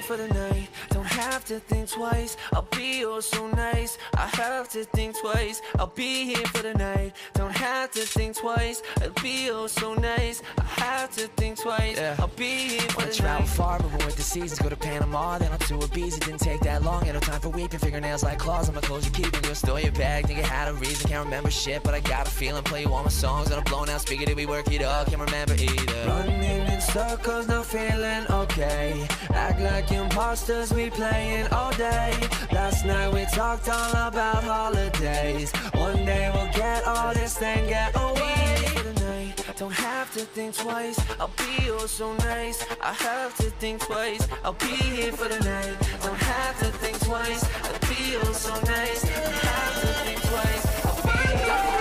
for the night. Don't have to think twice, I'll be oh so nice. I have to think twice, I'll be here for the night. Don't have to think twice, I'll be oh so nice. I have to think twice, I'll be here for the night. Travel far, moving with the seasons, go to Panama, then up to Ibiza. Didn't take that long, had no time for weeping. Fingernails like claws on my clothes you keep. And go store your bag, think it had a reason. Can't remember shit, but I got a feeling. Play you all my songs on a blown out speaker. Did we work it up? Can't remember either. Running in circles, not feeling okay. Act like imposters, we playing all day. Last night we talked all about holidays. One day we'll get all this thing, get away for the night. Don't have to think twice, I'll be oh so nice. I have to think twice, I'll be here for the night. Don't have to think twice, I'll be oh so nice. I have to think twice, I'll be here for the night.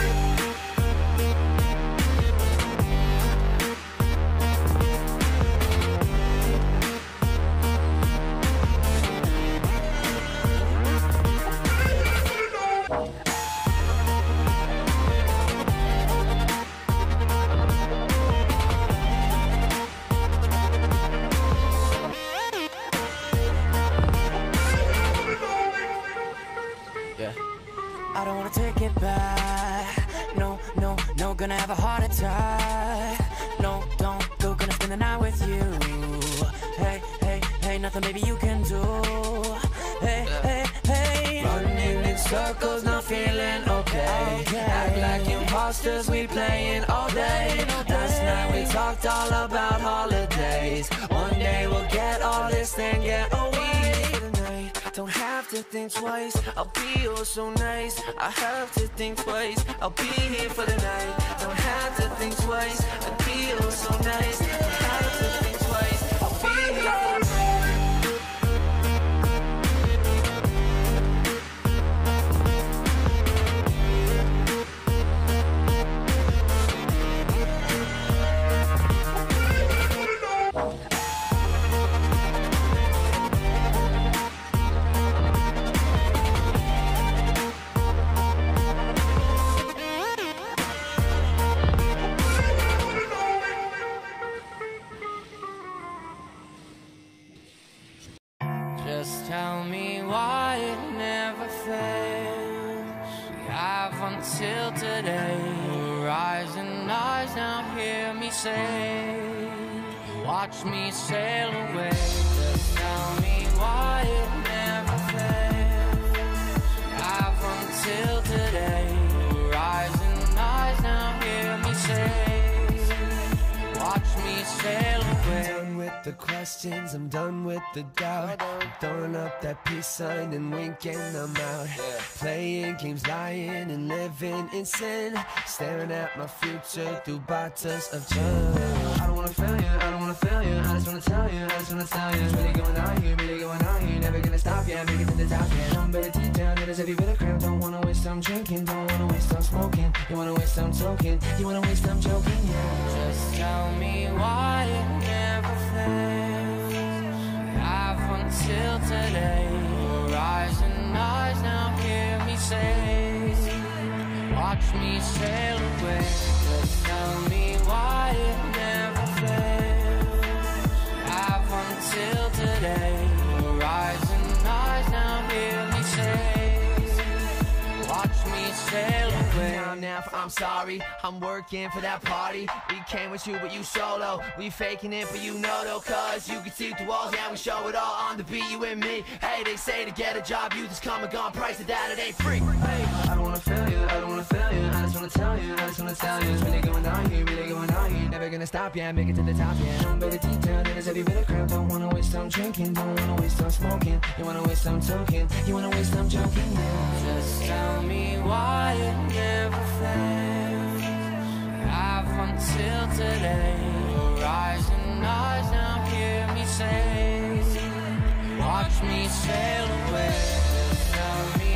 I don't wanna take it back. No, no, no, gonna have a heart attack. No, don't go, gonna spend the night with you. Hey, hey, hey, nothing baby you can do. Hey, hey, hey. Running in circles, not feeling okay. Act like imposters, we playing all day. Last night we talked all about holidays. One day we'll get all this thing, get away for the night. Don't have to think twice, I'll be oh so nice. I have to think twice, I'll be here for the night. Don't have to think twice, I'll be oh so nice. I have to think twice, I'll be here for the night. Just tell me why it never fails. We have until today. Rising eyes now hear me say, watch me sail away. Just tell me why it never fails. We have until today. Rising eyes now hear me say, watch me sail away. The questions, I'm done with the doubt. I'm throwing up that peace sign and winking, I'm out. Playing games, lying and living in sin. Staring at my future through bottles of gin. I don't wanna fail you, I don't wanna fail you. I just wanna tell you, I just wanna tell you. It's really going on here, really going on here. Never gonna stop, yeah, make it to the top, yeah. I'm better deep down, it is every bit of crap. Don't wanna waste time drinking, don't wanna waste time smoking. You wanna waste time talking, you wanna waste time joking, yeah. Just tell me why it never fails. Until today, rising eyes now hear me say, watch me sail away. Just tell me why it never fails. Have until today, rising eyes now hear me say, watch me sail away. Now, I'm sorry, I'm working for that party. We came with you, but you solo. We faking it, but you know though, cause you can see through walls. Yeah, we show it all on the beat, you and me. Hey, they say to get a job, you just come and gone. Price of that, it ain't free. Hey, I don't wanna fail you, I don't wanna fail you. I just wanna tell you, I just wanna tell you. It's really going on here, really going on here. Never gonna stop, yeah, make it to the top, yeah. I'm better deep down, it is every bit of crap. Don't wanna waste time drinking, don't wanna waste time smoking. You wanna waste time talking, you wanna waste time joking, yeah. Just tell me why it never fails. Have until today. Rising eyes now hear me say, watch me sail away. Just tell me